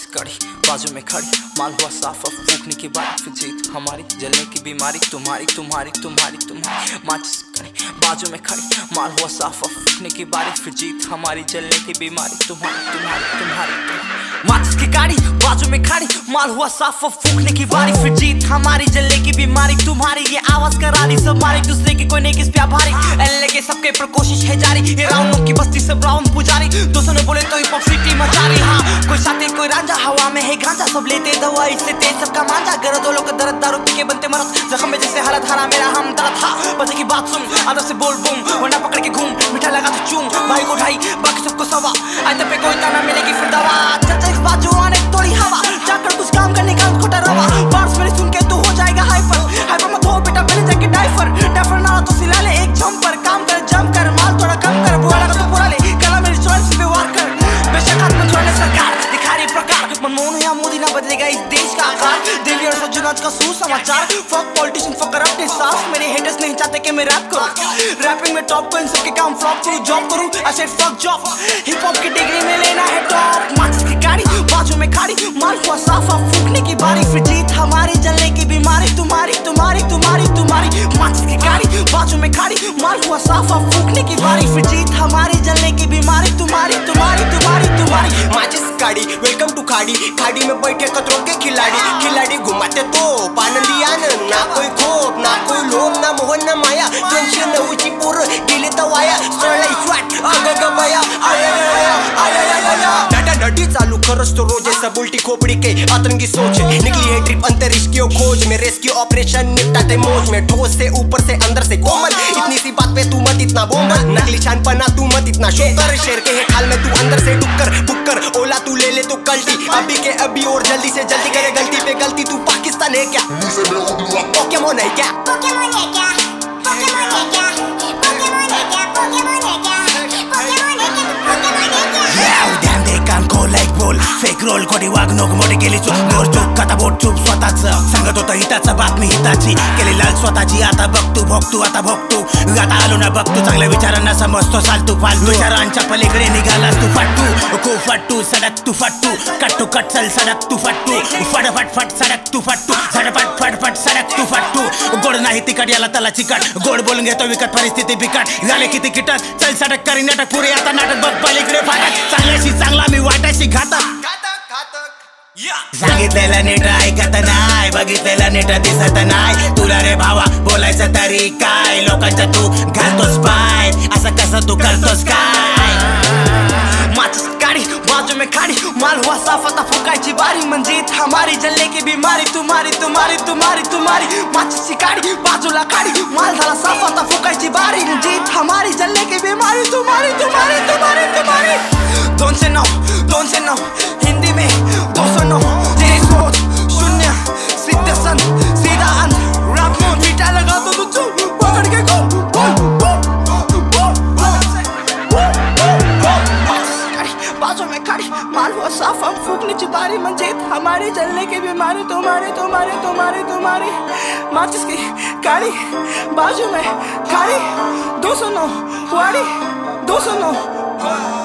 कड़ी बाजू में खड़ी, माल हुआ साफ अब फूकने की बात, फिर जीत हमारी जलने की बीमारी तुम्हारी तुम्हारी तुम्हारी तुम्हारी। माचिस कड़ी बाजू में खड़ी, माल हुआ साफ अब फूकने की बारी, फिर जीत हमारी जलने की बीमारी तुम्हारी तुम्हारी तुम्हारी। माचिस की गाड़ी बाजू में खड़ी, माल हुआ साफ अब फूकने की बारी, फिर जीत हमारी जलने की बीमारी तुम्हारी। ये आवाज करा रही सब मारे दूसरे की, कोई नहीं किस पे आभारी, एल के सबके पर कोशिश है जारी। ये राउंडों की बस्ती सब राउंड पुजारी, दोस्तों ने बोले तो हिप हॉप सिटी मचा रही। हाँ कोई साथी कोई रांझा, हवा में है गांजा, सब लेते दवा इससे तेज सबका मांझा। गरद वालों का दर्द दारू पी के बनते मरद, जख्म में जैसे हालत हारा मेरा हम दर्द था। बचे की बात सुन आदर से बोल बूम, वरना पकड़ के घूम, मीठा लगा तो चूम, भाई को ढाई बाकी सबको सवा, आज पे कोई ताना मिलेगी फिर दवा। चाचा इस बात जो आने थोड़ी हवा, जाकर कुछ काम करने का खोटा रवा, बार्स मेरी सुन के तू हो जाएगा हाइपर, हाइपर मत हो बेटा पहले जाके डाइफर, डाइफर ना तो सिला ले एक जंपर, काम कर जम कर माल थोड़ा कम कर, बुरा लगा तो पूरा ले, कला मेरी चॉइस पे वार कर, बेशक हाथ में छोड़ने सरकार दिखा रही प्रकार, मनमोहन या मोदी ना बदलेगा इस देश का आकार, दिल्ली और सज्जन आज का सुसमाचार। फक पॉलिटिशियन फक अपने साथ, मेरे हेटर्स नहीं चाहते कि मैं रैप करूं, रैपिंग में टॉप को इन सबके काम फ्लॉप करूं, जॉब करूं I said fuck job, hip hop की डिग्री में लेना है टॉप। माचिस की गाड़ी बाजू में खड़ी, माल हुआ साफ अब फूकने की बारी, फिर जीत हमारी जलने की बीमारी तुम्हारी तुम्हारी तुम्हारी तुम्हारी। माचिस की गाड़ी बाजू में खड़ी, माल हुआ साफ अब फूकने की बारी, फिर जीत हमारी जलने की बीमारी तुम्हारी तुम्हारी तुम्हारी तुम्हारी। माचिस गाड़ी वेलकम टू खाड़ी, खाड़ी में बैठे खतरों के खिलाड़ी, खिलाड़ी घुमाते तो आनंदी आनंद, ना कोई खोप ना कोई लोभ, ना मोहन ना माया, टेंशन नऊची पोर गेले तर वाया, सरळ स्वाट अगग बया आया आया नडी चालू खरच तो रोज सब उल्टी खोपड़ी के आतंकी सोच, निकली है ट्रिप अंतरिक्ष की खोज में, रेस्क्यू ऑपरेशन निपटाते मौज में, ठोस से ऊपर से अंदर से कोमल, इतनी सी बात पे तू मत इतना बोंबल, नकली शानपना तू मत इतना शोकर, शेर के है खाल में तू अंदर से टुक्कर बुक्कर, ओला तू ले ले तो कल्टी, अभी के अभी और जल्दी से जल्दी करे गलती पे गलती, तू पाकिस्तान है क्या पोकेमोन है क्या पोकेमोन है क्या पोकेमोन है क्या पोकेमोन है क्या पोकेमोन है क्या पोकेमोन है क्या damn they can't go like ball, fake roll कोडी वागणूक मोठी केली चूक, मोर चूक खाता बोट चूक स्वतःच, सांगत होतं हिताचं बातमी हिताची, केली लाल स्वतःची, आता बघ तू आता भोगतू, आता आलो ना बघ तू, चांगल्या विचारांना समजतो फालतू विचारांच्या पलीकडे निघालास तू फाटू, खूप फाटू सडक तू फाटू, कट्टू कट चल सडक तू फाटू, फटफट फट सडक तू फाटू, झटपट फटफट सडक तू फाटू, गोड नाही तिकट याला तला चिकट, गोड बोलून घेतो विकट परिस्थिती बिकट, झाले किती किटक चल सडक करी नाटक पुरे आता नाटक बघ पलीकडे फाटक, चांगल्याशी चांगला मी वाटायची घातक सांगितलेलं नीट ऐकत नाही, बघितलेलं नीट दिसत नाही, तुला रे भावा बोलायचं तरी काय, लोकांच्या तू घालतोस पाय, असं कसं तू करतोस काय। माचिस गाड़ी बाजू में खड़ी, माल हुआ साफ आता फुकायची बारी, म्हणजे हमारी जलने की बीमारी तुम्हारी तुम्हारी तुम्हारी तुम्हारी। माचिस की गाड़ी बाजूला खड़ी, माल झाला साफ आता फुकायची बारी, म्हणजे हमारी जलने की बीमारी तुम्हारी तुम्हारी तुम्हारी तुम्हारी। 209 हिंदी में 209, तेरी सोच शून्य सीधे सन सीधा अंत, रैप में मीठा लगा तो तू चुप पकड़ के घूम बाजू में खड़ी, माल हुआ साफ हम फूकने की बारी, म्हणजे हमारी जलने की बीमारी तुम्हारी तुम्हारी तुम्हारी तुम्हारी। माचिस की गाड़ी बाजू में खड़ी, 209 वाड़ी 209